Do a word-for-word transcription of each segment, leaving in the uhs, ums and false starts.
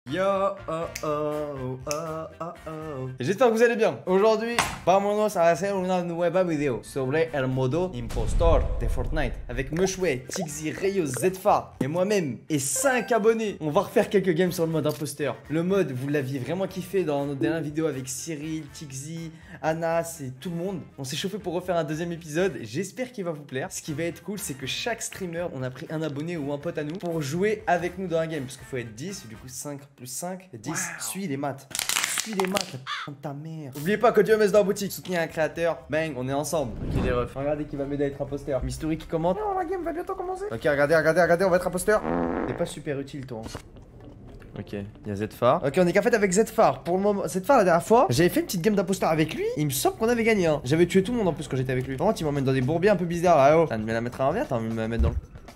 Yo oh oh oh oh oh. J'espère que vous allez bien. Aujourd'hui, vamos a hacer una nueva video sobre el modo impostor de Fortnite avec Meshway, Tixi, Rayo, Zfar et moi-même et cinq abonnés. On va refaire quelques games sur le mode imposteur. Le mode, vous l'aviez vraiment kiffé dans notre dernière vidéo avec Cyril, Tixi, Anas et tout le monde. On s'est chauffé pour refaire un deuxième épisode. J'espère qu'il va vous plaire. Ce qui va être cool, c'est que chaque streamer, on a pris un abonné ou un pote à nous pour jouer avec nous dans un game. Parce qu'il faut être dix, du coup cinq plus cinq, dix. Wow. Suis les maths. Suis les maths, la ta mère. N'oubliez pas, code U M S dans la boutique. Soutenir un créateur. Bang, on est ensemble. Ok les refs. Regardez qui va m'aider à être imposteur. Mystery qui commente. Non, la game va bientôt commencer. Ok, regardez, regardez, regardez, on va être imposteur. C'est pas super utile toi. Ok, il y a Zfar. Ok, on est qu'à fait avec Zfar. Pour le moment, Zfar la dernière fois, j'avais fait une petite game d'imposteur avec lui. Il me semble qu'on avait gagné. Hein. J'avais tué tout le monde en plus quand j'étais avec lui. Vraiment, il m'emmène dans des bourbiers un peu bizarres. Ah oh. T'as envie de me la mettre à l'envers, t'as envie de me la mettre dans le.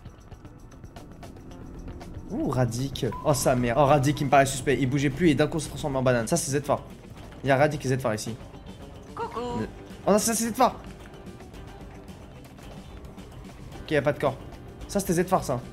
Ouh, Radic. Oh sa mère. Oh, Radic, il me paraît suspect. Il bougeait plus et d'un coup, se transforme en banane. Ça, c'est Zfar. Il y a Radic et Zfar ici. Coucou. Oh non, ça, c'est Zfar. Ok, y a pas de corps. Ça, c'était Zfar, ça.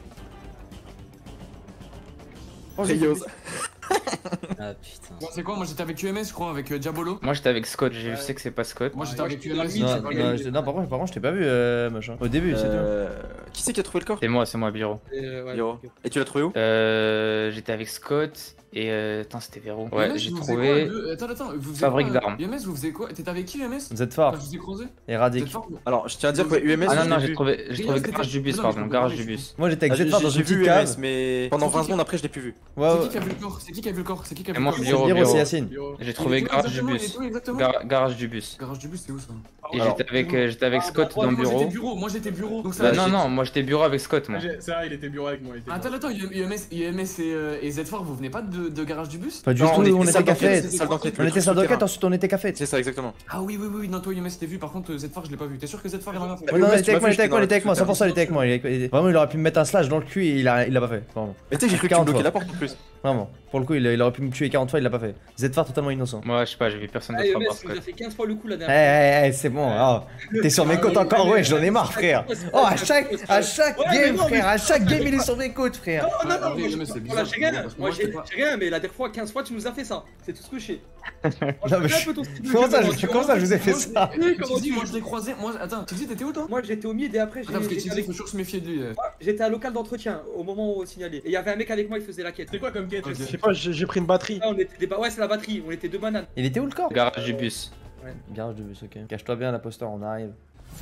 Oh, Rayo. Ah putain. Bon, c'est quoi? Moi j'étais avec U M S, je crois, avec euh, Diabolo. Moi j'étais avec Scott, j'ai vu sais que c'est pas Scott. Moi j'étais Ah, avec moi, U M S. j'étais Non, dans non, la je- non, par contre, par contre, je t'ai pas vu, euh, machin. Au début, c'est tout. Euh... Qui c'est qui a trouvé le corps? C'est moi, c'est moi, Biro. Euh, ouais, Yo. ok. Et tu l'as trouvé où? Euh. J'étais avec Scott et. Euh... Attends, c'était Véro. U M Ouais, S, j'ai vous faisiez trouvé. quoi, deux- Attends, attends, vous faisiez Fabrique quoi, d'armes. U M S, vous faisiez quoi? T'étais avec qui U M S? Zfar Quand je vous ai croisé? et Radic. Zfar, vous- Alors, je tiens à dire que U M S. Ah non, je non, l'ai j'ai vu. trouvé, j'ai trouvé C'était- garage du bus, Non, pardon, mais je garage peux du parler, bus. Moi, j'étais Ah, avec j'ai Zfar dans j'ai une vu petite U M S, cave. mais pendant C'est vingt qui secondes après, je l'ai plus vu. Ouais, C'est ouais. qui qui a vu le corps? C'est qui qui a vu le corps? C'est qui qui a Et vu moi, le corps? Biro, Biro, Biro. c'est Yacine. J'ai trouvé garage du bus. Gar- Garage du bus. Garage du bus, c'est où ça? Et Alors, j'étais avec, euh, j'étais avec Ah, Scott bah, dans le Moi j'étais bureau. bureau, moi j'étais bureau. Donc ça Bah va, non, j'ai- non, moi j'étais bureau avec Scott, moi. C'est vrai, il était bureau avec moi. Il était Attends, attends, U M S, U M S et, euh, et Zfar, vous venez pas de, de garage du bus? Pas du Non, tout, on était on était salle café. d'enquête, salle d'enquête, On le était truc salle d'enquête, souterrain. ensuite on était café. C'est ça, exactement. Ah oui, oui, oui, oui, non, toi U M S t'es vu, par contre Zfar je l'ai pas vu. T'es sûr que Zfar est dans la Ouais, non, il était avec moi, il était avec moi, il était avec moi, cent pour cent il était avec moi. il était- Vraiment, il aurait pu me mettre un slash dans le cul et il a, il l'a pas fait. Vraiment. Mais tu sais, j'ai cru que tu quarante bloquais fois. la porte en plus. Vraiment. Pour le coup, il, il aurait pu me tuer quarante fois, il l'a pas fait. Zfar totalement innocent. Moi, je sais pas, j'ai vu personne Ah, d'autre à U M part S, il nous a Scott. fait quinze fois le coup la Eh, dernière eh, eh, c'est bon. ah. T'es sur mes côtes encore, ouais, j'en ai marre, frère. Oh, à chaque, à chaque Ouais, mais game, non, mais- frère, à chaque game, il est sur mes côtes, frère. fois. Non, non, Ah, non, oui, moi, mais je- c'est voilà, bizarre, j'ai rien. parce que Moi moi, j'ai j'étais pas- j'ai rien, mais la dernière fois, quinze fois, tu nous as fait ça. C'est tout ce que je sais. Non, mais je- Comment ça, je- comment ça, je vous ai fait ça? Oui, comment Tixi, tu- moi je l'ai croisé. Moi, attends, Tixi, t'étais où toi? Moi j'étais au mid et après Attends, parce que j'ai- Tixi, j'étais il faut toujours se méfier de lui. euh. à- j'étais à local d'entretien au moment où on signalait. Et il y avait un mec avec moi, il faisait la quête. C'est quoi comme quête? Ok. Je sais pas, j'ai j'ai pris une batterie. Là, on était des ba- Ouais, c'est la batterie, on était deux bananes. Il était où le corps? Garage du bus. Garage de bus, ok. Cache-toi bien, l'imposteur, on arrive.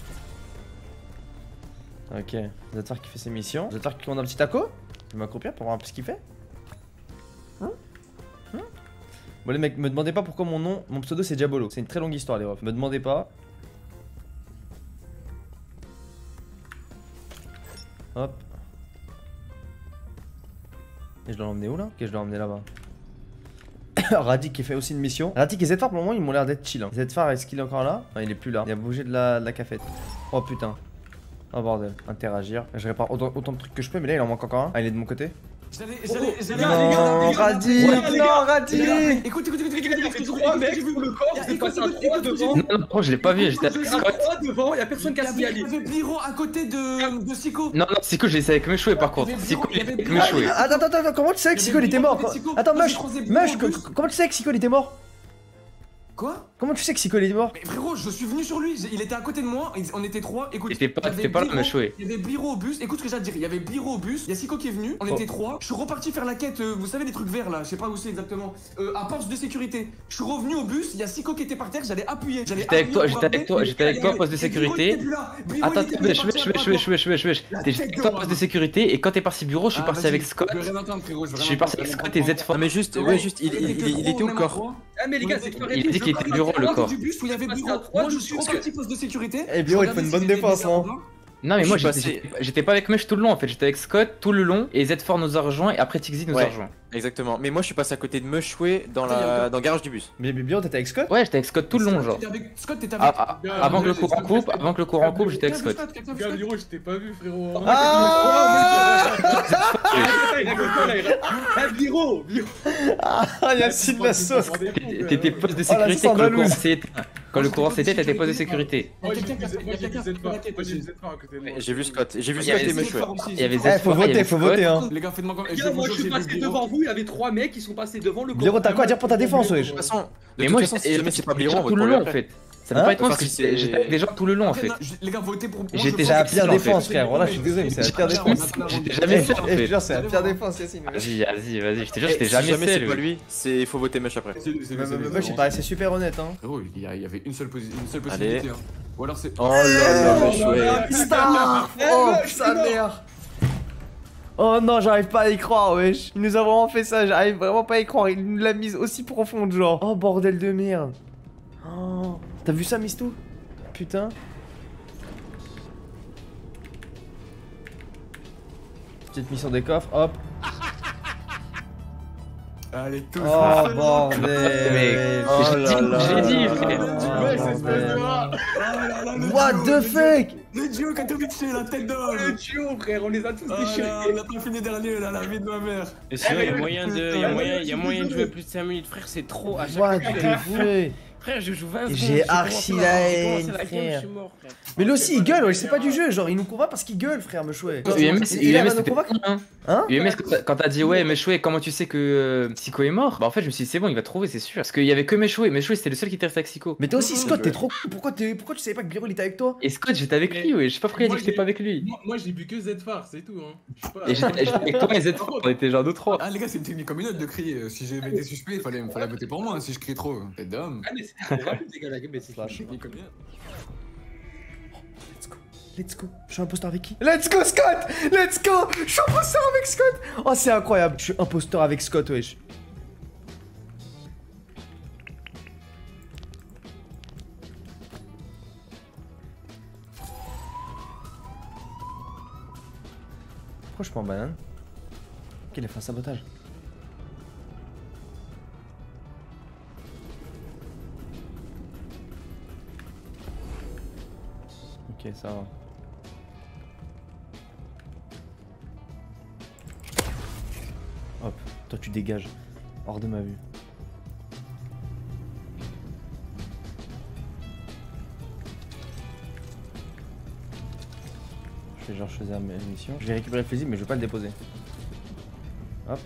Ok. Zfar qui fait ses missions. Zfar qui commande un petit taco. Je vais m'accroupir pour voir un peu ce qu'il fait. Hein Hein Bon, les mecs, me demandez pas pourquoi mon nom, mon pseudo c'est Diabolo. C'est une très longue histoire, les refs. Me demandez pas. Hop. Et je dois l'emmener où là? Ok, je dois l'emmener là-bas. Radic qui fait aussi une mission. Radic et Zfar pour le moment ils m'ont l'air d'être chill. Hein. Zfar est-ce qu'il est encore là? Non, il est plus là. Il a bougé de la, de la cafette. Oh putain. Oh bordel. Interagir. Je répare autant, autant de trucs que je peux, mais là il en manque encore un. Ah, il est de mon côté. J'allais, j'allais, j'allais. Non, Radic. Non, Radic. Écoute, écoute, écoute, écoute, écoute, écoute, Trois mecs sur le corps, Écoute, c'est passé à écoute, trois écoute, devant. Non, non, non, je l'ai pas vu, j'étais avec À Scott. trois devant, il y a personne qui Il y a avait, il y signalé. avait Biro à côté de, de Siko. Non, non, Siko, je l'ai laissé avec Meshway par contre. Il y avait Siko, Biro, il il y est avec avait Meshway. Biro. Attends, attends, attends, comment tu sais que Il y Siko il avait était Biro mort? avec Siko. Attends, Moi, Mush, j'ai croisé Biro Mush, au bus. co- comment tu sais que Siko il était mort? Quoi? Comment tu sais que Siko il est mort? Mais frérot, je suis venu sur lui, il était à côté de moi, on était trois, écoute. T'étais pas, il y avait t'étais pas là, Biro, Meshway. Il y avait Biro au bus, écoute ce que j'ai à te dire, il y avait Biro au bus, il y a Siko qui est venu, on Oh. était trois, je suis reparti faire la quête, euh, vous savez les trucs verts là, je sais pas où c'est exactement, euh, à poste de sécurité. Je suis revenu au bus, il y a Siko qui était par terre, j'allais appuyer. J'allais J'étais avec appuyer toi, pour j'étais avec appuyer, toi, j'étais avec et- toi, et- poste de et sécurité. Biro, il était plus là. Biro, Attends, il était attends, plus wesh, parti wesh, à wesh, droite. wesh, wesh, wesh, wesh. La T'es tête juste de toi, moi. poste de sécurité, et quand t'es parti bureau, je suis Ah, parti vas-y, avec Scott. Je veux rien entendre, frérot, je veux Je rien suis parti avec entendre. Scott et Zfar. Non, mais juste, ouais, juste, il, il, il, il était où le corps? Ah, mais les gars, c'est Il a dit qu'il était au bureau, le corps. Du bus où il y avait Passé Biro. à trois, Moi je du suis bus, reparti poste de sécurité. Eh, Biro, il fait une bonne défense, hein. Non, mais Je moi suis j'étais passé- j'étais pas avec Mesh tout le long en fait, j'étais avec Scott tout le long et Zfar nous a rejoint et après Tixi nous a Ouais. rejoint. Exactement. Mais moi, je suis passé à côté de Meshway dans Attends, il y a la le- dans le garage du bus. Mais Biro, t'étais avec Scott? Ouais, j'étais avec Scott tout le long, genre. T'étais avec- Scott, t'étais Ah, avec. ah, Gars, avant que le ouais, courant c'est- coupe, avant que le courant coupe, j'étais avec Quelqu'un Scott. vu Scott, quelqu'un vu Gars, Scott. Biro, je t'ai pas vu, frérot. Ah, Il rigole pas là, il rigole. Eh, Biro, Biro. ah, Yacine la sauce. T'étais poste de Oh, la sécurité quand le sauce courant andalouse. s'est éteint. Quand le courant s'était, t'étais poste de sécurité. Moi j'ai vu quelqu'un qui a- moi, j'ai vu quelqu'un qui a Z fait la F A R. quête Moi j'ai vu aussi. Z F A R à côté de moi. J'ai vu Scott, j'ai vu Il y avait Scott et Z Meshway. Il y avait Z Eh, faut F A R, il y voter, avait faut Scott. voter, hein. Les gars, faites-moi comme. Regarde, moi je suis passé devant vous, il y avait trois mecs qui sont passés devant le Blaireau, t'as quoi à dire pour ta défense, De wesh? toute façon, de Mais toute moi, façon, si jamais c'est pas Blaireau, on tout vote le pour lui long en après. fait. Ça peut Hein pas être moi Enfin, parce que si c'est- j'étais avec des gens tout le long en fait. Les gars, votez pour. moi, je J'étais pense C'est la que pire en fait. défense, frère. Voilà, je suis désolé, mais c'est la pire défense. J'étais Eh, jamais seul en eh, je fait. jure, c'est la pire défense, Yacine. Vas-y, vas-y, vas-y, je te jure, Eh, j'étais si jamais jamais c'est seul. pas lui, c'est faut voter Mesh après. Moi, je paraissais super honnête, hein. Frérot, il y a- il y avait une seule posi- une seule Allez. possibilité. hein. Ou alors c'est. Oh là là, Meshway. Star! Oh, sa mère! Oh non, j'arrive pas à y croire, wesh. Il nous a vraiment fait ça, j'arrive vraiment pas à y croire. Il nous l'a mise aussi profonde, genre. Oh, bordel de merde. Oh. T'as vu ça, Mistou? Putain. Petite mission des coffres, hop. Allez, tous. Oh, bordel. Oh J'ai là dit, là. j'ai dit, frère. Oh, Ouais, c'est espèce de bordel. rat. What the fuck? Le duo Katowice, la tête d'homme. Le duo, frère, on les a tous Oh là, déchirés. on a pas fini dernier là, la vie de ma mère. Et sinon, il y a moyen de, il y a moyen, il y a moyen de jouer plus de cinq minutes, frère, c'est trop. À chaque What fois que the je vous- fuck? Frère, je joue vingt J'ai secondes. j'ai archi commencé la j'ai haine, commencé la game, frère. je suis mort, frère. Mais lui aussi il gueule, ouais, c'est pas du jeu, genre il nous convainc parce qu'il gueule, frère, me chouette. U M S, Il U M a S nous c'était convaincre. con, hein. Hein? U M S, quand t'as- quand t'as dit ouais, Meshway, comment tu sais que euh, Psycho est mort? Bah en fait, je me suis dit c'est bon, il va trouver, c'est sûr. Parce qu'il y avait que Meshway, Meshway c'était le seul qui était resté avec Psycho. Mais toi aussi, Mmh, Scott, ouais. t'es trop con. Pourquoi, t'es- pourquoi tu savais pas que Blaireau il était avec toi? Et Scott, j'étais avec lui, ouais. Je sais pas pourquoi il a dit Moi, que j'étais j'ai- pas avec lui. Moi, moi, j'ai bu que Z F A R, c'est tout. Hein. Je sais pas. Et j'étais j'étais avec toi et Z F, on était genre deux trois. Ah les gars, c'est une technique comme une autre de crier. Euh, Si j'avais été suspect, il fallait, fallait voter pour moi hein, si je crie trop. Tête d'homme. Ah, mais c'est trop rapide, les gars, la game, mais c'est Flash. Technique comme une autre. Let's go, let's go. Je suis imposteur avec qui? Let's go, Scott! Let's go! Je suis imposteur avec Scott! Oh, c'est incroyable. Je suis imposteur avec Scott, wesh. Pourquoi je prends banane? Ok, il a fait un sabotage. Ok, ça va. Hop, toi tu dégages. Hors de ma vue. Je fais genre je faisais ma mission. Je vais récupérer le fusible mais je vais pas le déposer. Hop.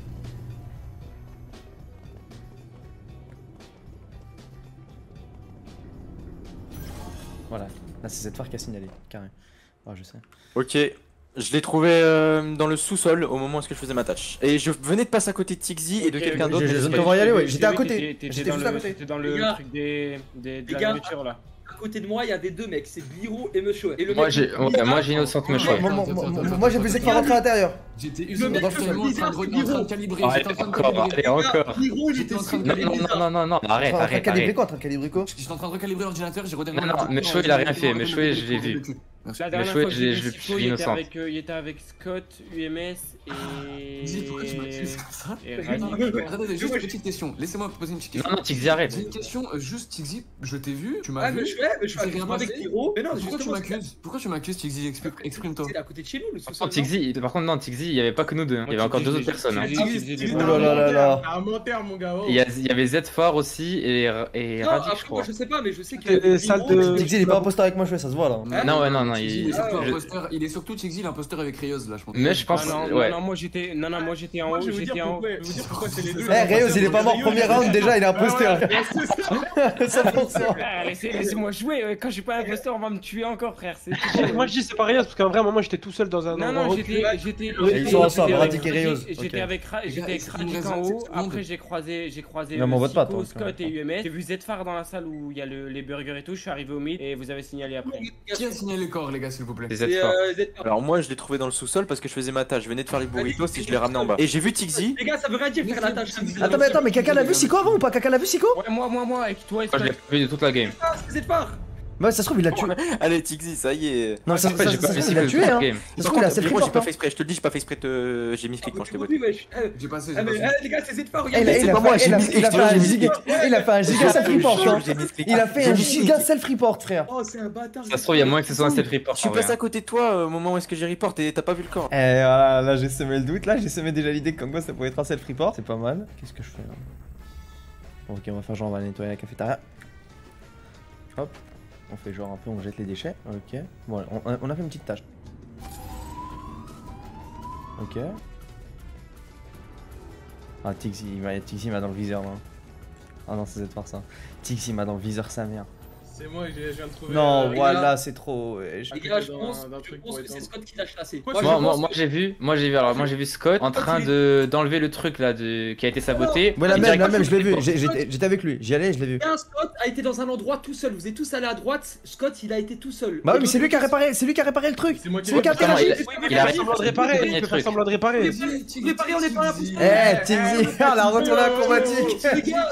Voilà, là c'est cette phare qui a signalé, carré. Oh je sais. Ok, je l'ai trouvé euh, dans le sous-sol au moment où je faisais ma tâche. Et je venais de passer à côté de Tixi et de Ok, quelqu'un ok, d'autre. je- mais je- c'est je- pas- on va y aller, ouais, J'ai j'étais à vu, côté. t'étais- t'étais J'étais dans juste le- à côté. T'étais dans Les le gars. truc des, des, de Les la gars. nourriture là. À côté de moi, il y avait deux mecs, c'est Blaireau et Meshway. Et le Moi mec, j'ai il- ouais, moi j'ai innocente Meshway. Moi, moi, moi, moi, moi, j'ai besoin de faire rentrer à l'intérieur. J'étais Le usé mec, dans le le en train bizarre, de c'est en train de Blaireau. calibrer. Allez J'étais en train de encore, calibrer. allez encore. Blaireau, il J'étais était en train de Non, super non, bizarre. non, non, non, non, arrête, En train de arrête, calibrer arrête. quoi? En train de calibrer quoi? J'étais en train de recalibrer l'ordinateur, j'ai redémarré. Non, non, Meshway, il a rien fait, Meshway, je l'ai vu. La dernière Meshway, fois que je- j'ai je- vu je Psycho, suis il était innocent. avec, euh, il était avec Scott, U M S et. Dis, pourquoi tu m'accuses comme ça? Et Mais Radic, non, je mais- crois. Attendez, juste une petite question. Laissez-moi poser une petite question. Non, non, Tixi arrête. J'ai une question, euh, juste Tixi, je t'ai vu, tu m'as Ah, vu. Meshway, Meshway, Il s'est rien avec passé. Blaireau. Mais non, Pourquoi tu justement, m'accuses? Pourquoi tu m'accuses, Tixi? Expli- Exprime-toi. c'est à côté de chez nous, le Par sous-sol. contre, Tixi, par contre, non, Tixi, il y avait pas que nous deux, hein. il y avait encore deux autres personnes. hein. Tixi, Tixi, Tixi, Oh là là là là. T'as un menteur, mon gars. oh. Il y, a- il y avait Z Fort aussi et, et Non, Radic, je après, moi, crois. je sais pas, mais je sais C'était que. des salles de- Tixi il est pas imposteur avec moi, je fais, ça se voit là. Ah, Non, ouais, non, non, Tixi, il. il est surtout je- imposteur- Il est surtout Tixi, l'imposteur avec Reyes là, je pense. Mais je pense, Ah non, ouais. non, non, moi j'étais, non, non, moi j'étais en Moi, haut, je vais vous j'étais dire en haut. pourquoi, je vais vous dire pourquoi c'est les deux. Eh, Reyes, il est pas mort Reyes, premier il est- round déjà, il est Ah ouais, imposteur. ouais, c'est ça. cent pour cent. Ah, laissez- Laissez-moi jouer, euh, quand je suis pas imposteur, on va me tuer encore, frère. c'est- Moi je dis c'est pas rien parce qu'en vrai, moment j'étais tout seul dans un Non, endroit non, reculé. j'étais. j'étais- Oui, j'étais- ils sont ensemble, j'étais Radic et avec- Reyes. J'étais Ok. avec Ra- Les j'étais gars, avec il Radic reste en vingt-sept haut, secondes. après j'ai croisé, j'ai croisé Non, mais on euh, vote pas, Psycho, toi. Scott et U M S. J'ai vu Z Far dans la salle où il y a le- les burgers et tout, je suis arrivé au mid et vous avez signalé après. Qui a signé les corps, les gars, s'il vous plaît? C'est C'est Z Fort. euh, Z F. Alors moi je l'ai trouvé dans le sous-sol parce que je faisais ma tâche. Je venais de faire les burritos et je l'ai ramené en bas. Et j'ai vu Tixi. Les gars, ça veut rien dire faire la tâche. Attends, mais attends, mais quelqu'un l'a vu Sico avant ou pas? Quelqu'un l'a vu Sico? Ouais, moi, moi, moi, avec toi et Moi, je l'ai Scott. pas vu de toute la game. Ah, c'est Z F A R. Bah, ça se trouve, il l'a tué. Allez Tixi, ça y est. Non, ça En fait, ça- j'ai ça pas se fait trouve, il l'a de tué, toute hein. game. Ça se Par trouve, il a contre, self Blaireau, j'ai report. pas fait exprès. Je te le dis, j'ai pas fait exprès. de- J'ai mis clic quand je t'ai voté. Oui, wesh. Eh, J'ai passé, eh, j'ai mais, passé. eh, les gars, c'est Z F A R, Eh, il a- regardez. il c'est a pas fait- moi, il j'ai a- mis- il a je fait te un jure, j'ai mis giga- il a fait un giga self report, hein. J'ai mis clic. Il a fait un J'ai mis giga clic. self report, frère. Oh, c'est un bâtard. Ça se trouve, il y a moins que ce soit un self report. Je suis passé à côté de toi euh, au moment où est-ce que j'ai report et t'as pas vu le corps. Eh voilà, là j'ai semé le doute, là j'ai semé déjà l'idée que comme quoi ça pouvait être un self report, c'est pas mal. Qu'est-ce que je fais là? Bon, ok, on va faire genre on va nettoyer la cafétéria. Hop, on fait genre un peu, on jette les déchets. Ok, voilà, on, on a fait une petite tâche. Ok. Ah, Tixi, il m'a Tixi m'a dans le viseur là. Ah non, c'est cette part ça. Tixi m'a dans le viseur sa mère. C'est moi, je viens de trouver. Non, euh, voilà, c'est trop. ouais, je- Les gars, je D'un- pense, d'un je truc pense pour que c'est étendre. Scott qui l'a chassé. Quoi, Moi, tu je Moi, moi, pense- moi j'ai vu, moi j'ai vu, alors moi j'ai vu Scott en train de d'enlever le truc là de qui a été saboté. Ouais, la Et même, la direct- même, je l'ai vu. j'ai- J'étais j'étais avec lui. J'y allais, je l'ai vu. Un Scott a été dans un endroit tout seul. Vous êtes tous allés à droite. Scott, il a été tout seul. Bah Et oui, mais c'est donc, lui qui a réparé, c'est lui qui a réparé le truc. C'est moi qui C'est lui qui a l'ai Putain, interagi. il- Oui, mais il il a a fait semblant de réparer, il a il peut truc. faire semblant de réparer. Vous préparez, on est pas là pour ça. Eh, Tixi, on a retourné acrobatique. Les gars,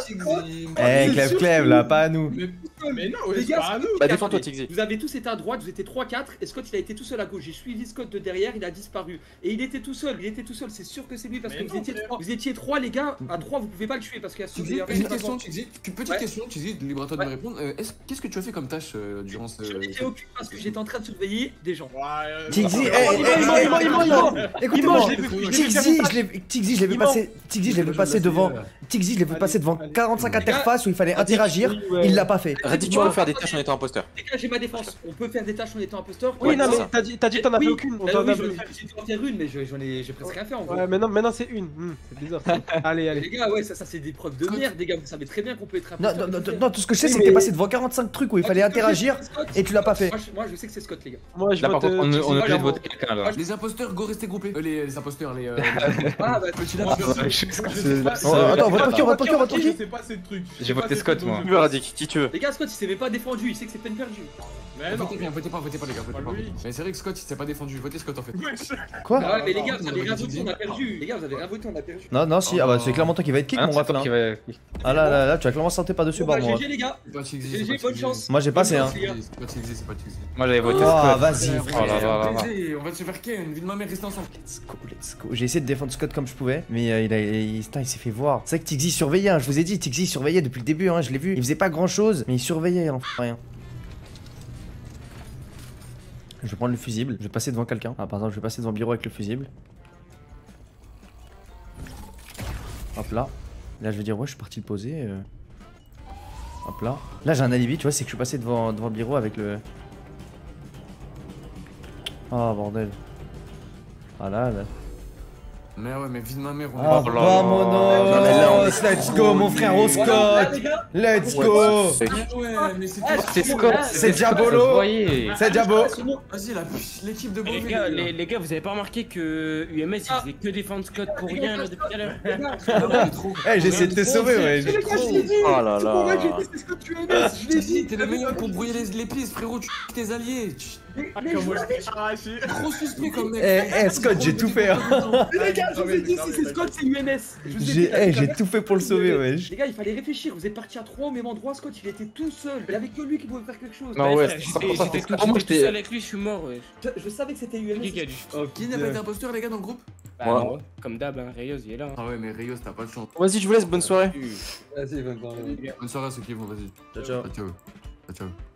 Eh, Clève Clève là, pas à nous. Mais non, Les ouais, c'est gars, pas à nous. Bah défends-toi Tixi. vous avez tous été à droite, vous étiez trois quatre, et Scott il a été tout seul à gauche. J'ai suivi Scott de derrière, il a disparu. Et il était tout seul, il était tout seul, c'est sûr que c'est lui parce Mais que vous non, étiez frère. trois. Vous étiez trois les gars, à trois vous pouvez pas le tuer parce qu'il y a Tixi, ce une question, Tixi, une petite Ouais. question, Tixi, libre à toi de me répondre. Euh, est-ce- Qu'est-ce que tu as fait comme tâche euh, durant ce. Je n'étais aucune parce que j'étais en train de surveiller des gens. Ouais, euh, Tixi, non, eh, non, eh, non, eh, non, eh, non, eh, non, écoute-moi, non, non. écoute-moi. je l'ai vu- je l'ai vu Tixi, faire je l'ai Tixi, je l'ai vu Il passer. Tixi, je l'ai vu passer devant. Tixi, je l'ai vu Allez, passer devant allez. quarante-cinq Les gars, interfaces où il fallait interagir. Ouais. Il l'a pas fait. Reddy, tu peux faire des tâches en étant imposteur. Les gars, j'ai ma défense. On peut faire des tâches en étant imposteur. Oui, Ouais, non, c'est mais ça. t'as dit t'as dit t'en as fait Oui, aucune. On bah t'en oui, a j'en ai vu. fait- j'ai dû en faire une, mais je- j'en ai, j'ai presque rien fait en gros. Ouais, maintenant, maintenant c'est une. Hmm, c'est bizarre. Allez, Les allez. gars, ouais, ça, ça c'est des preuves de merde, les gars. Vous savez très bien qu'on peut être Non, imposteur. non, non, Vous non, tout ce que je sais, Oui, c'est que t'es mais- passé devant quarante-cinq trucs où il fallait Moi, tout ce que je sais, interagir c'est Scott. et tu l'as pas fait. Moi, je- Moi, je sais que c'est Scott, les gars. Moi, je Là par vote. contre, on, euh, on est Moi, obligé de j'en- voter quelqu'un là. Les imposteurs, go rester groupés. Euh, les, les imposteurs, les. Euh, Ah, bah, Petit Moi, lapin. je- Ouais, je- je sais pas, c'est- c'est- là, Oh, attends, vote pour qui, vote pour qui, vote pour Je qui sais pas ces trucs. J'ai voté Scott, moi. Tu veux Reddy, qui tu veux. Les gars, Scott, il s'est même pas défendu. Il sait que c'est peine perdue. Mais non. Votez bien, votez pas, votez pas les gars, votez Pas pas. lui. Mais c'est vrai que Scott il s'est pas défendu, votez Scott en fait. Wesh. Quoi? Ah ouais, mais les gars, non, vous avez non, rien non, voté, non, on a non. perdu. Les gars, vous avez rien voté, on a perdu. Non, non, si, ah bah c'est clairement toi qui va être kick, Ah, mon c'est ref toi là. qui va. Ah là là là, tu vas clairement sauter par-dessus Bon, bord, bah, mon G G, les gars. C'est pas Tixi, G G, c'est pas bonne Tixi. chance. Moi j'ai passé, hein. les gars. C'est pas Tixi, c'est pas Tixi. Moi j'avais voté Oh, Scott. vas-y, Oh là là là là. P S G, on va se faire ken, vie de ma mère, restez ensemble. Let's go, let's go. J'ai essayé de défendre Scott comme je pouvais, mais euh, il, a, il, putain, il s'est fait voir. C'est vrai que Tixi surveillait, hein, je vous ai dit, Tixi surveillait depuis le début, hein, je l'ai vu. Il faisait pas grand chose, mais il surveillait, hein, rien. Je vais prendre le fusible, je vais passer devant quelqu'un. Ah, par exemple, je vais passer devant le bureau avec le fusible. Hop là. Là, je vais dire, ouais, je suis parti le poser. euh. Hop là. Là, j'ai un alibi, tu vois, c'est que je suis passé devant, devant le bureau avec le. Oh, bordel. Ah là, là. Mais ouais, mais vie de ma mère, on Ah, est. là là. vamonos, mais là, on let's go, mon frère au Voilà, Scott. les gars. Let's go. C'est- Ouais, mais c'est. Ah, C'est Scott, C'est Scott, Diabolo. ça se voyait. C'est Diabo. Vas-y, la l'équipe de Les Beauvais. gars, les, les gars, vous avez pas remarqué que U M S il Ah. faisait que défendre Scott pour rien là, depuis tout à l'heure? Les gars, Eh, j'ai essayé de te sauver, ouais. les gars, je l'ai dit. Oh là C'est pour moi là. que j'ai dit, c'est Scott U M S. Je l'ai dit. T'es le meilleur pour brouiller les, les pistes, frérot, tu tes alliés. Tu- Mais- Ah, mais comment je je t'ai arraché. Trop suspect comme mec. Eh, eh, Scott, j'ai tout fait, hein. Mais les gars, je vous ai dit, si c'est Scott, c'est U M S. Je vous ai dit, J'ai t'as eh, tout à j'ai l'heure. tout fait pour le sauver, wesh. Les gars, il fallait réfléchir. Vous êtes partis à trois au même endroit. Scott, il était tout seul. Il y avait que lui qui pouvait faire quelque chose. Non, ouais, frère, c'est j'étais pas- j'étais tout, Ah, moi, j'étais tout j'étais- seul avec lui, je suis mort, ouais. Je, je savais que c'était U M Qui qui a S. dû- Qui n'a pas été imposteur, les gars, dans le groupe? Bah, Moi. non, comme d'hab, hein, Reyes, il est là. hein. Ah ouais, mais Reyos, t'as pas de chance. Vas-y, je vous laisse, bonne soirée. Vas-y, bonne soirée. Bonne soirée à ceux qui vont, vas-y. Ciao, ciao. Ciao, ciao. Ciao, ciao.